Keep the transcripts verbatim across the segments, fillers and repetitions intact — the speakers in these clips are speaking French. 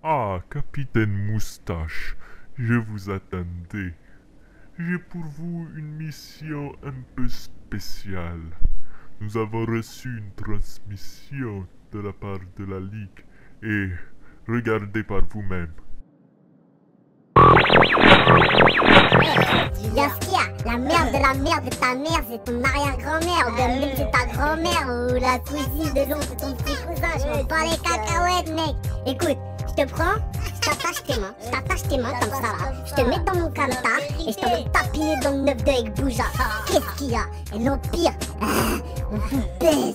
Ah, capitaine Moustache, je vous attendais. J'ai pour vous une mission un peu spéciale. Nous avons reçu une transmission de la part de la Ligue et regardez par vous-même. Bien ce qu'il y a, la merde de la merde de ta mère, c'est ton arrière-grand-mère, ou bien même c'est ta grand-mère, ou la cousine de l'oncle, c'est ton petit cousin, je m'en bats les cacahuètes, mec. Écoute, je te prends, je t'attache tes mains, je t'attache tes mains comme ça là, je te mets dans mon camtar et je t'en vais tapiner dans le neuf deux avec Bouja. Qu'est-ce qu'il y a? Et l'Empire, ah, on vous baisse.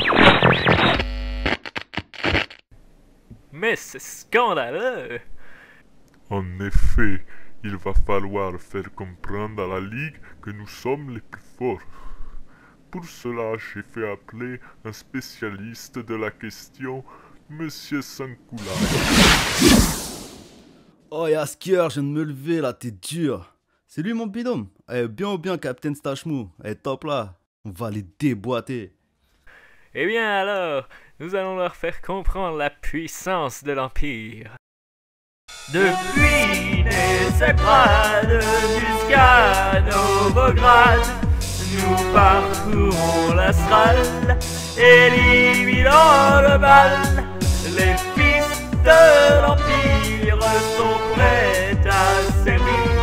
Mais c'est scandaleux! En effet, il va falloir faire comprendre à la Ligue que nous sommes les plus forts. Pour cela, j'ai fait appeler un spécialiste de la question, Monsieur Sankoula. Oh Yasker, je viens de me lever là, t'es dur. C'est lui mon bidôme. Eh bien ou bien Captain Stachmou. Eh top là, on va les déboîter. Eh bien alors, nous allons leur faire comprendre la puissance de l'Empire. Depuis Nesebrad jusqu'à Novograd, nous parcourons l'astral, éliminant le mal. Les fils de l'Empire sont prêts à servir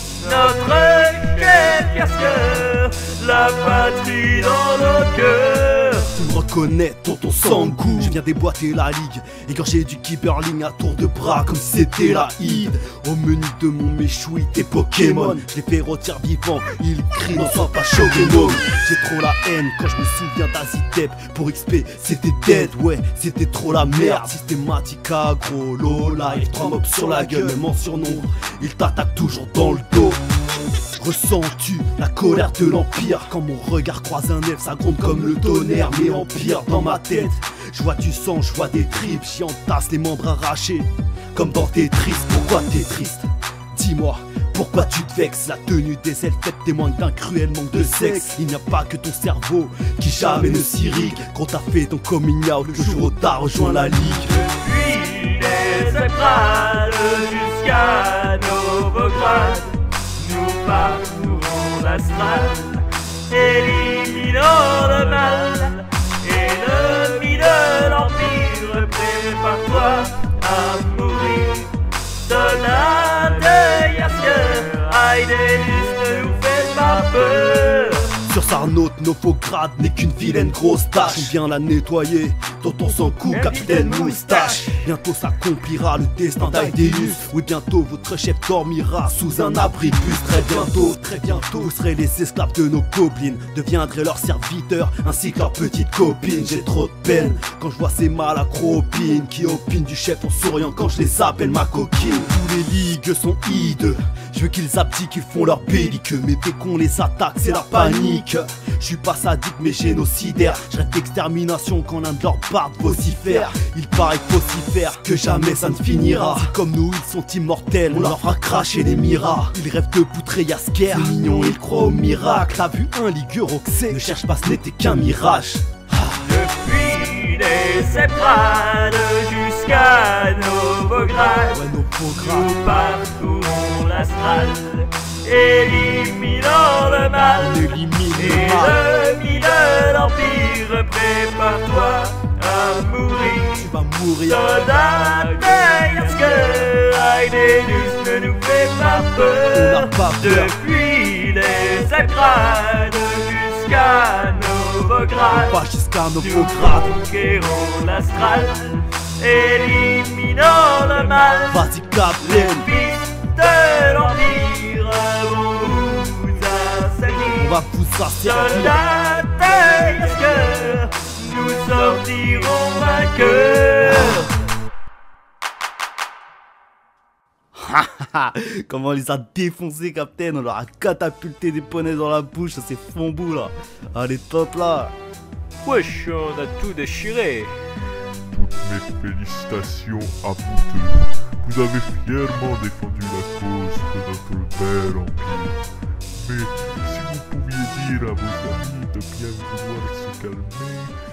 notre chef Yasker, la patrie dans nos cœurs. Tu me reconnais, tonton Sangou. Je viens déboîter la ligue, égorger du Keeperling à tour de bras comme si c'était la Id. Au menu de mon méchoui, tes Pokémon, je les fais rôtir vivants, ils crient non sois pas Shogemon. J'ai trop la haine quand je me souviens d'Azitep. Pour X P, c'était dead, ouais, c'était trop la merde. Systématique aggro, low life, trois mobs sur la gueule, même en surnombre, ils t'attaquent toujours dans le dos. Ressens-tu la colère de l'Empire? Quand mon regard croise un F, ça gronde comme le tonnerre. Mais empire dans ma tête, je vois du sang, je vois des tripes, j'y entasse les membres arrachés. Comme dans Tetris, pourquoi t'es triste? Dis-moi, pourquoi tu te vexes? La tenue des elfes témoigne d'un cruel manque de sexe. Il n'y a pas que ton cerveau qui jamais ne s'irrigue. Quand t'as fait ton coming out, le jour où t'as rejoint la Ligue. Depuis les Ebrades jusqu'à Novograd, nous parcourons l'astral, éliminant le mal. Ennemi de l'Empire, prépare-toi à mourir. Soldat de Yasker, Aïdélis, ne nous faites pas peur. Sur Sarnaute, Novograd n'est qu'une vilaine grosse tâche. On vient la nettoyer, tonton sans coup, capitaine Moustache. Bientôt s'accomplira le destin d'Aïdéus. Oui, bientôt votre chef dormira sous un abri de bus. Très bientôt, très bientôt, vous serez les esclaves de nos gobelins. Deviendrez leurs serviteurs ainsi que leurs petites copines. J'ai trop de peine quand je vois ces malacropines qui opinent du chef en souriant quand je les appelle ma coquine. Tous les ligues sont hideux, je veux qu'ils abdiquent, qu'ils font leur bellique. Mais dès qu'on les attaque, c'est la panique. Je suis pas sadique mais génocidaire. Je rêve d'extermination quand l'un de leurs bardes vocifère. Il paraît vocifère que jamais ça ne finira. Si comme nous ils sont immortels, on leur fera cracher les miras. Ils rêvent de poutrer Yasker, c'est mignon, ils croient au miracle. T'as vu un ligue roxé, ne cherche pas, ce n'était qu'un mirage. Depuis les Ebrades jusqu'à Novograd, Ouais, nos programmes. nous parcourons l'astral, éliminant le mal. On élimine le mal. Ennemi de l'Empire, prépare-toi à mourir. Tu vas mourir. Soldat de Yasker, Aïdélis, ne nous fais pas On peur. n'a pas peur. Depuis les Ebrades jusqu'à Novograd, Pas jusqu'à nous Novograd. conquérons l'astral, éliminant le mal. Vas-y Les Captain, fils de l'Empire vont vous on assaillir. va vous asservir. Soldats de Yasker, nous sortirons vainqueurs. Comment on les a défoncés, Captain? On leur a catapulté des poneys dans la bouche, ça c'est fombou là. Allez, top là. Wesh, on a tout déchiré. Toutes mes félicitations à vous deux. Vous avez fièrement défendu la cause de notre bel empire. Mais si vous pouviez dire à vos amis de bien vouloir se calmer